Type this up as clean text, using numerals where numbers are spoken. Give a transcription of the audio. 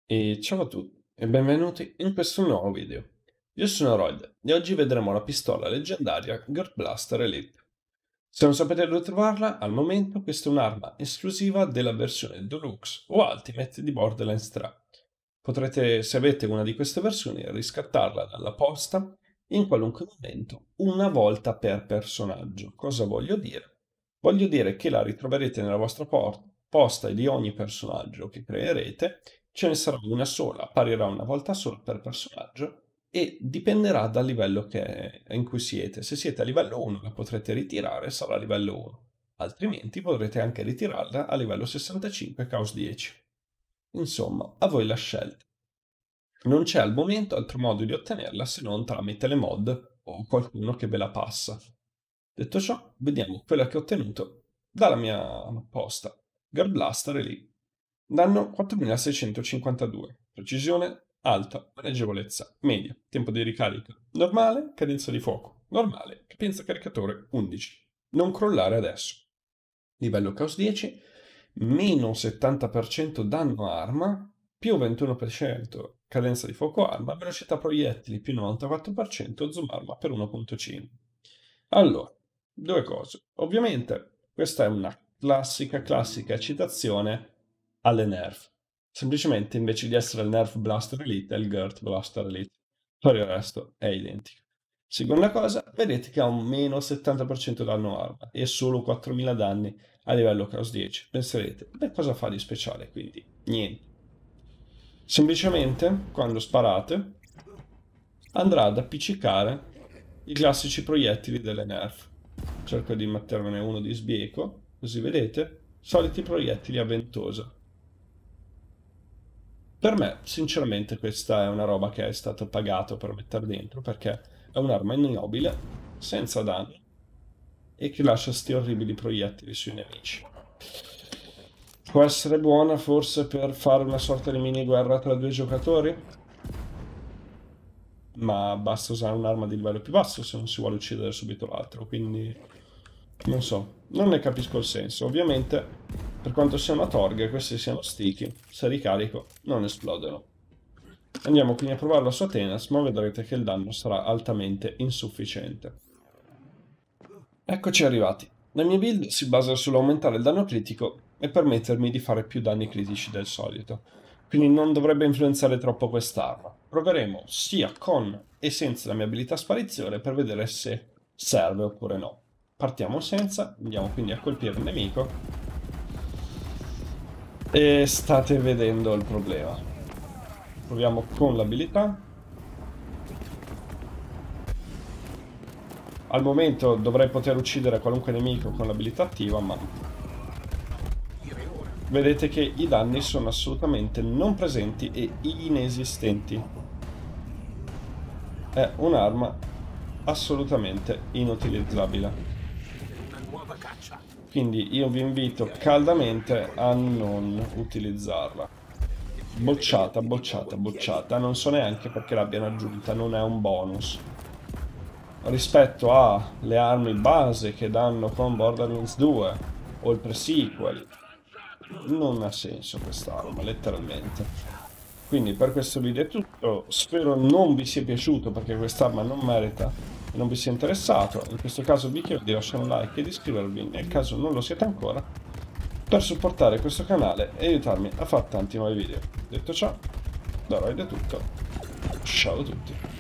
E ciao a tutti e benvenuti in questo nuovo video. Io sono Royd e oggi vedremo la pistola leggendaria Gurt Blaster Elite. Se non sapete dove trovarla, al momento questa è un'arma esclusiva della versione Deluxe o Ultimate di Borderlands 3. Potrete, se avete una di queste versioni, riscattarla dalla posta in qualunque momento, una volta per personaggio. Cosa voglio dire? Voglio dire che la ritroverete nella vostra posta e di ogni personaggio che creerete ce ne sarà una sola, apparirà una volta sola per personaggio e dipenderà dal livello in cui siete. Se siete a livello 1 la potrete ritirare, sarà a livello 1. Altrimenti potrete anche ritirarla a livello 65 Chaos 10. Insomma, a voi la scelta. Non c'è al momento altro modo di ottenerla se non tramite le mod o qualcuno che ve la passa. Detto ciò, vediamo quella che ho ottenuto dalla mia posta. Guard Blaster è lì. Danno 4652, precisione alta, maneggevolezza media, tempo di ricarica normale, cadenza di fuoco normale, capienza caricatore 11. Non crollare adesso. Livello Chaos 10, meno 70% danno arma, più 21% cadenza di fuoco arma, velocità proiettili più 94%, zoom arma per 1.5. Allora, due cose. Ovviamente questa è una classica citazione alle Nerf. Semplicemente invece di essere il Nerf Blaster Elite è il Gurt Blaster Elite. Per il resto è identico. Seconda cosa, vedete che ha un meno 70% danno arma e solo 4000 danni a livello Chaos 10. Penserete, beh, cosa fa di speciale quindi? Niente. Semplicemente, quando sparate, andrà ad appiccicare i classici proiettili delle Nerf. Cerco di mettervene uno di sbieco, così vedete, soliti proiettili a ventosa. Per me, sinceramente, questa è una roba che è stato pagato per mettere dentro, perché è un'arma ignobile, senza danni, e che lascia sti orribili proiettili sui nemici. Può essere buona forse per fare una sorta di mini guerra tra due giocatori? Ma basta usare un'arma di livello più basso se non si vuole uccidere subito l'altro, quindi non so, non ne capisco il senso. Ovviamente, per quanto sia una torga e questi siano sticky, se ricarico non esplodono. Andiamo quindi a provarlo su Atenas, ma vedrete che il danno sarà altamente insufficiente. Eccoci arrivati. La mia build si basa sull'aumentare il danno critico e permettermi di fare più danni critici del solito, quindi non dovrebbe influenzare troppo quest'arma. Proveremo sia con e senza la mia abilità sparizione per vedere se serve oppure no. Partiamo senza, andiamo quindi a colpire il nemico e state vedendo il problema. Proviamo con l'abilità. Al momento dovrei poter uccidere qualunque nemico con l'abilità attiva, ma vedete che i danni sono assolutamente non presenti e inesistenti. È un'arma assolutamente inutilizzabile. Quindi io vi invito caldamente a non utilizzarla. Bocciata, bocciata, bocciata. Non so neanche perché l'abbiano aggiunta, non è un bonus. Rispetto alle armi base che danno con Borderlands 2 o il pre-sequel, non ha senso quest'arma, letteralmente. Quindi per questo video è tutto, spero non vi sia piaciuto perché quest'arma non merita e non vi sia interessato. In questo caso vi chiedo di lasciare un like e di iscrivervi nel caso non lo siete ancora per supportare questo canale e aiutarmi a fare tanti nuovi video. Detto ciò, da Royd è tutto, ciao a tutti.